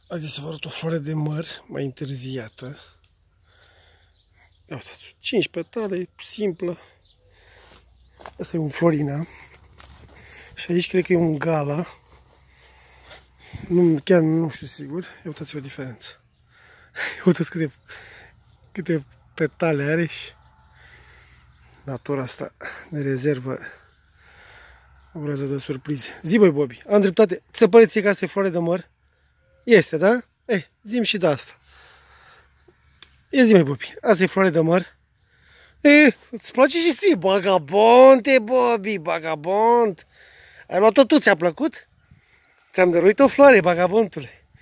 Haideți să vă arăt o floare de măr mai întârziată. Ia uitați, 5 petale, simplă. Asta e un Florina. Și aici cred că e un Gala. Nu, chiar nu știu sigur. Ia uitați-vă diferența. Uitați câte petale are și natura asta de rezervă. O groază de surprize. Zi, băi, Bobby, am dreptate. Ți se pare ție că asta e floare de măr? Este, da? Zi-mi și de asta. Ia zi, mai Bobby, asta e floare de măr? Îți place și ție? Bagabonte, Bobby, bagabont. Ai luat-o tu, ți-a plăcut? Ți-am dăruit o floare, bagabontule.